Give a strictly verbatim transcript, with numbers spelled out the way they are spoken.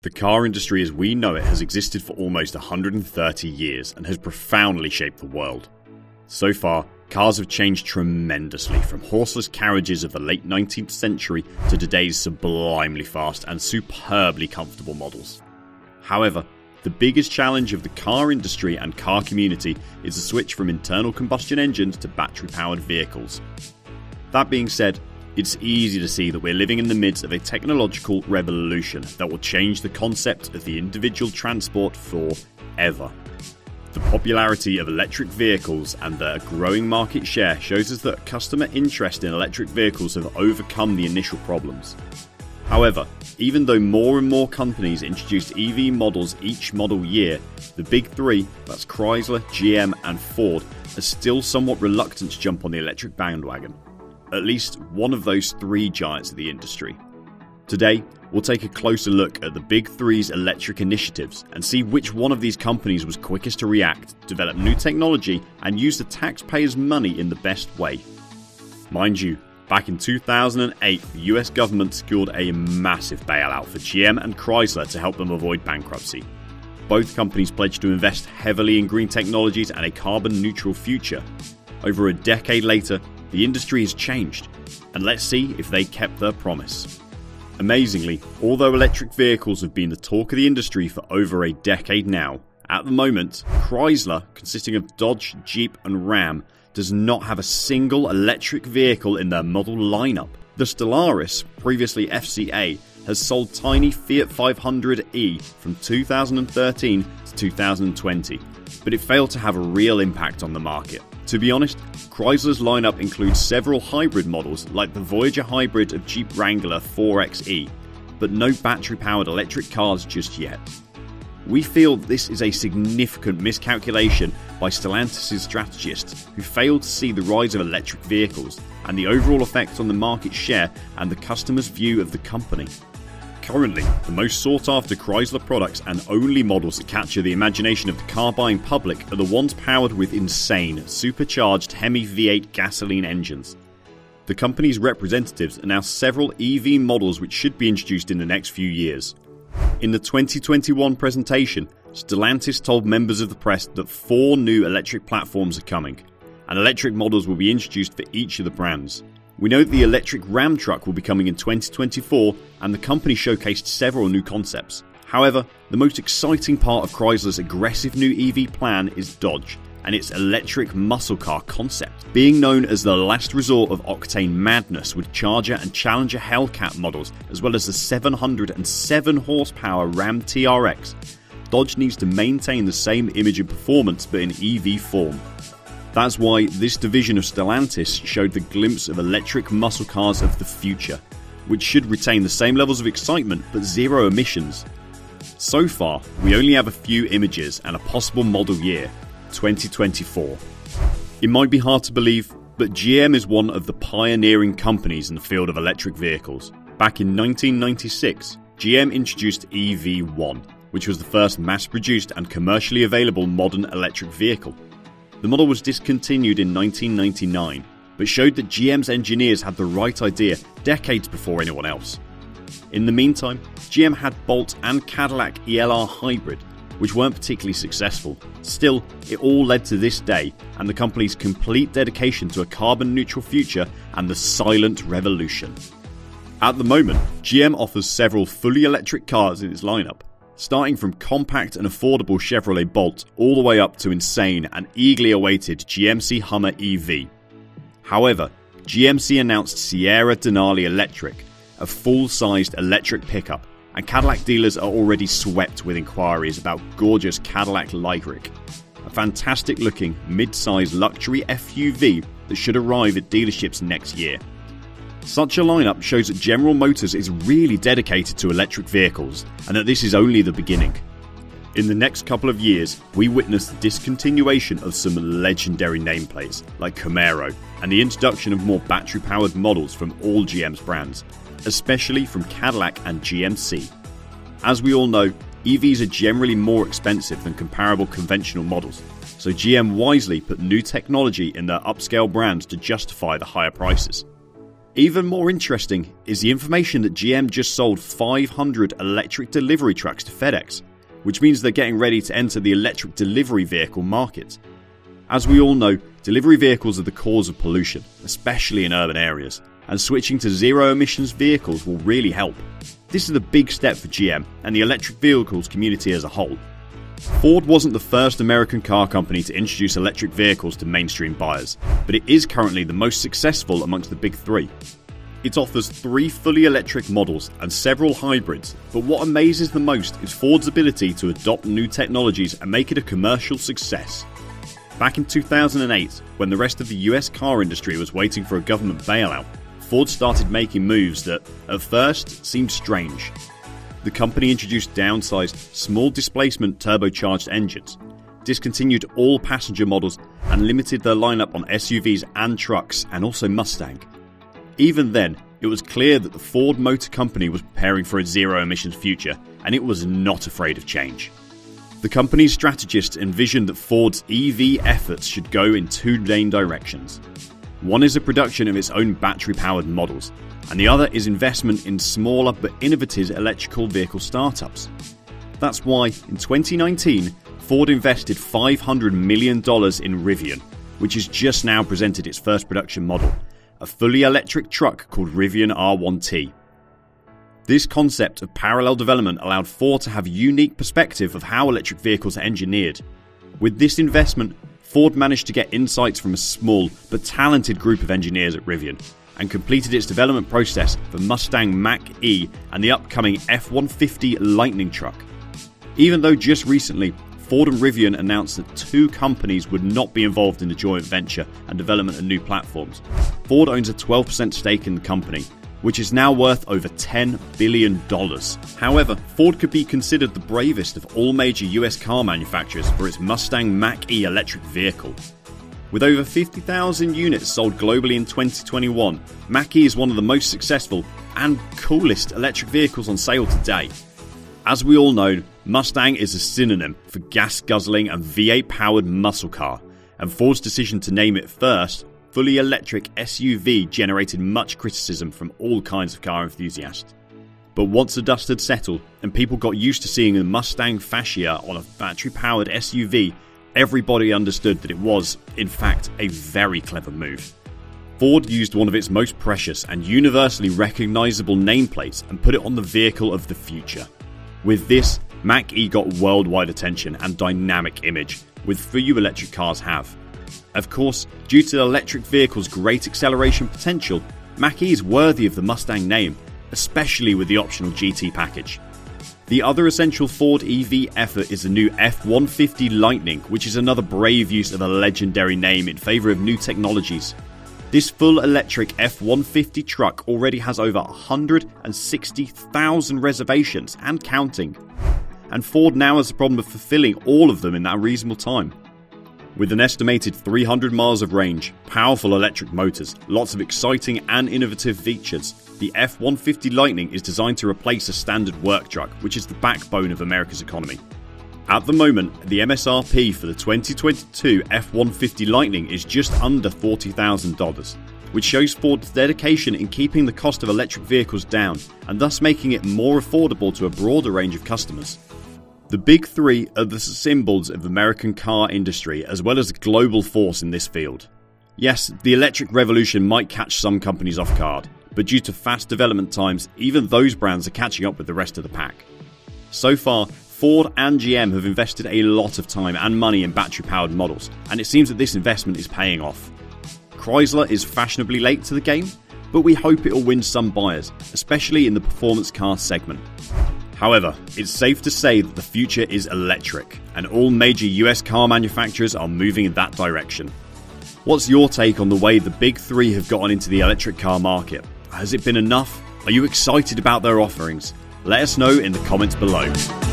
The car industry as we know it has existed for almost one hundred thirty years and has profoundly shaped the world. So far, cars have changed tremendously, from horseless carriages of the late nineteenth century to today's sublimely fast and superbly comfortable models. However, the biggest challenge of the car industry and car community is the switch from internal combustion engines to battery-powered vehicles. That being said, it's easy to see that we're living in the midst of a technological revolution that will change the concept of the individual transport forever. The popularity of electric vehicles and their growing market share shows us that customer interest in electric vehicles have overcome the initial problems. However, even though more and more companies introduce E V models each model year, the big three, that's Chrysler, G M and Ford, are still somewhat reluctant to jump on the electric bandwagon. At least one of those three giants of the industry. Today, we'll take a closer look at the Big Three's electric initiatives and see which one of these companies was quickest to react, develop new technology, and use the taxpayers' money in the best way. Mind you, back in two thousand eight, the U S government secured a massive bailout for G M and Chrysler to help them avoid bankruptcy. Both companies pledged to invest heavily in green technologies and a carbon-neutral future. Over a decade later, the industry has changed, and let's see if they kept their promise. Amazingly, although electric vehicles have been the talk of the industry for over a decade now, at the moment, Chrysler, consisting of Dodge, Jeep and Ram, does not have a single electric vehicle in their model lineup. The Stellantis, previously F C A, has sold tiny Fiat five hundred E from two thousand thirteen to two thousand twenty, but it failed to have a real impact on the market. To be honest, Chrysler's lineup includes several hybrid models like the Voyager hybrid of Jeep Wrangler four X E, but no battery-powered electric cars just yet. We feel this is a significant miscalculation by Stellantis' strategists, who failed to see the rise of electric vehicles and the overall effect on the market share and the customer's view of the company. Currently, the most sought-after Chrysler products and only models that capture the imagination of the car-buying public are the ones powered with insane, supercharged Hemi V eight gasoline engines. The company's representatives announced several E V models which should be introduced in the next few years. In the twenty twenty-one presentation, Stellantis told members of the press that four new electric platforms are coming, and electric models will be introduced for each of the brands. We know the electric Ram truck will be coming in twenty twenty-four, and the company showcased several new concepts. However, the most exciting part of Chrysler's aggressive new E V plan is Dodge and its electric muscle car concept. Being known as the last resort of octane madness with Charger and Challenger Hellcat models, as well as the seven hundred seven horsepower Ram T R X, Dodge needs to maintain the same image and performance but in E V form. That's why this division of Stellantis showed the glimpse of electric muscle cars of the future, which should retain the same levels of excitement but zero emissions. So far, we only have a few images and a possible model year, twenty twenty-four. It might be hard to believe, but G M is one of the pioneering companies in the field of electric vehicles. Back in nineteen ninety-six, G M introduced E V one, which was the first mass-produced and commercially available modern electric vehicle. The model was discontinued in nineteen ninety-nine, but showed that G M's engineers had the right idea decades before anyone else. In the meantime, G M had Bolt and Cadillac E L R Hybrid, which weren't particularly successful. Still, it all led to this day and the company's complete dedication to a carbon-neutral future and the silent revolution. At the moment, G M offers several fully electric cars in its lineup, starting from compact and affordable Chevrolet Bolt all the way up to insane and eagerly awaited G M C Hummer E V. However, G M C announced Sierra Denali Electric, a full-sized electric pickup, and Cadillac dealers are already swept with inquiries about gorgeous Cadillac Lyric, a fantastic-looking mid-sized luxury F U V that should arrive at dealerships next year. Such a lineup shows that General Motors is really dedicated to electric vehicles, and that this is only the beginning. In the next couple of years, we witnessed the discontinuation of some legendary nameplates like Camaro, and the introduction of more battery-powered models from all G M's brands, especially from Cadillac and G M C. As we all know, E Vs are generally more expensive than comparable conventional models, so G M wisely put new technology in their upscale brands to justify the higher prices. Even more interesting is the information that G M just sold five hundred electric delivery trucks to FedEx, which means they're getting ready to enter the electric delivery vehicle market. As we all know, delivery vehicles are the cause of pollution, especially in urban areas, and switching to zero emissions vehicles will really help. This is a big step for G M and the electric vehicles community as a whole. Ford wasn't the first American car company to introduce electric vehicles to mainstream buyers, but it is currently the most successful amongst the big three. It offers three fully electric models and several hybrids, but what amazes the most is Ford's ability to adopt new technologies and make it a commercial success. Back in two thousand eight, when the rest of the U S car industry was waiting for a government bailout, Ford started making moves that, at first, seemed strange. The company introduced downsized, small displacement turbocharged engines, discontinued all passenger models, and limited their lineup on S U Vs and trucks, and also Mustang. Even then, it was clear that the Ford Motor Company was preparing for a zero-emissions future, and it was not afraid of change. The company's strategists envisioned that Ford's E V efforts should go in two main directions. One is the production of its own battery-powered models, and the other is investment in smaller but innovative electrical vehicle startups. That's why, in twenty nineteen, Ford invested five hundred million dollars in Rivian, which has just now presented its first production model, a fully electric truck called Rivian R one T. This concept of parallel development allowed Ford to have a unique perspective of how electric vehicles are engineered. With this investment, Ford managed to get insights from a small but talented group of engineers at Rivian, and completed its development process for Mustang Mach-E and the upcoming F one fifty Lightning truck. Even though just recently, Ford and Rivian announced that two companies would not be involved in the joint venture and development of new platforms, Ford owns a twelve percent stake in the company, which is now worth over ten billion dollars. However, Ford could be considered the bravest of all major U S car manufacturers for its Mustang Mach-E electric vehicle. With over fifty thousand units sold globally in twenty twenty-one, Mach-E is one of the most successful and coolest electric vehicles on sale today. As we all know, Mustang is a synonym for gas-guzzling and V eight powered muscle car, and Ford's decision to name it first, fully electric S U V, generated much criticism from all kinds of car enthusiasts. But once the dust had settled and people got used to seeing a Mustang fascia on a battery-powered S U V, everybody understood that it was, in fact, a very clever move. Ford used one of its most precious and universally recognizable nameplates and put it on the vehicle of the future. With this, Mach-E got worldwide attention and dynamic image, with few electric cars have. Of course, due to the electric vehicle's great acceleration potential, Mach-E is worthy of the Mustang name, especially with the optional G T package. The other essential Ford E V effort is the new F one fifty Lightning, which is another brave use of a legendary name in favour of new technologies. This full electric F one fifty truck already has over one hundred sixty thousand reservations and counting, and Ford now has the problem of fulfilling all of them in that reasonable time. With an estimated three hundred miles of range, powerful electric motors, lots of exciting and innovative features, the F one fifty Lightning is designed to replace a standard work truck, which is the backbone of America's economy. At the moment, the M S R P for the twenty twenty-two F one fifty Lightning is just under forty thousand dollars, which shows Ford's dedication in keeping the cost of electric vehicles down and thus making it more affordable to a broader range of customers. The big three are the symbols of the American car industry as well as a global force in this field. Yes, the electric revolution might catch some companies off guard, but due to fast development times, even those brands are catching up with the rest of the pack. So far, Ford and G M have invested a lot of time and money in battery-powered models, and it seems that this investment is paying off. Chrysler is fashionably late to the game, but we hope it will win some buyers, especially in the performance car segment. However, it's safe to say that the future is electric, and all major U S car manufacturers are moving in that direction. What's your take on the way the big three have gotten into the electric car market? Has it been enough? Are you excited about their offerings? Let us know in the comments below.